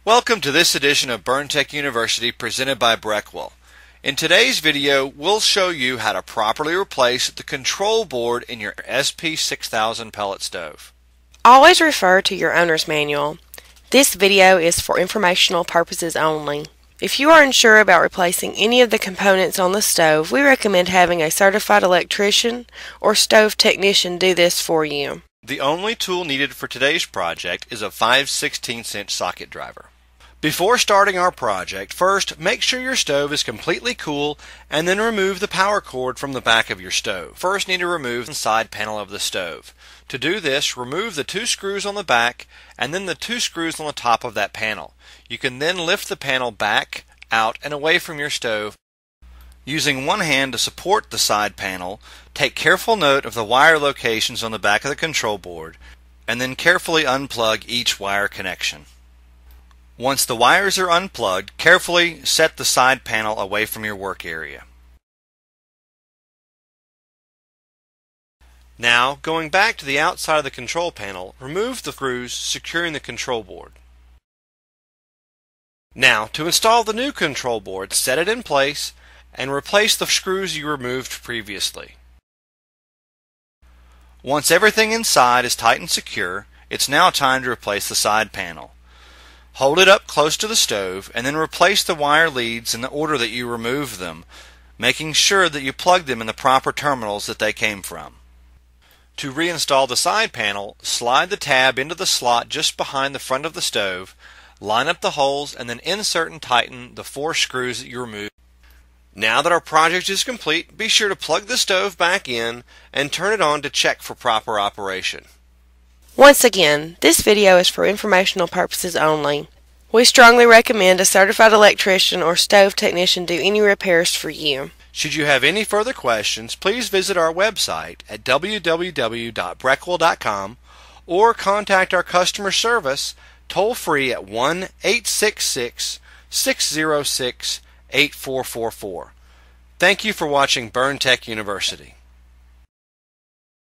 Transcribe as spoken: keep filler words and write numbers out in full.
Welcome to this edition of BurnTech University presented by Breckwell. In today's video, we'll show you how to properly replace the control board in your S P six thousand pellet stove. Always refer to your owner's manual. This video is for informational purposes only. If you are unsure about replacing any of the components on the stove, we recommend having a certified electrician or stove technician do this for you. The only tool needed for today's project is a five sixteenths inch socket driver. Before starting our project, first make sure your stove is completely cool and then remove the power cord from the back of your stove. First need to remove the side panel of the stove. To do this, remove the two screws on the back and then the two screws on the top of that panel. You can then lift the panel back, out, and away from your stove. Using one hand to support the side panel, take careful note of the wire locations on the back of the control board and then carefully unplug each wire connection. Once the wires are unplugged, carefully set the side panel away from your work area. Now, going back to the outside of the control panel, remove the screws securing the control board. Now, to install the new control board, set it in place and replace the screws you removed previously. Once everything inside is tight and secure, it's now time to replace the side panel. Hold it up close to the stove and then replace the wire leads in the order that you removed them, making sure that you plug them in the proper terminals that they came from. To reinstall the side panel, slide the tab into the slot just behind the front of the stove, line up the holes, and then insert and tighten the four screws that you removed. Now that our project is complete, be sure to plug the stove back in and turn it on to check for proper operation. Once again, this video is for informational purposes only. We strongly recommend a certified electrician or stove technician do any repairs for you. Should you have any further questions, please visit our website at w w w dot breckwell dot com or contact our customer service toll free at one eight six six, six zero six, eight four four four. Thank you for watching BurnTech University.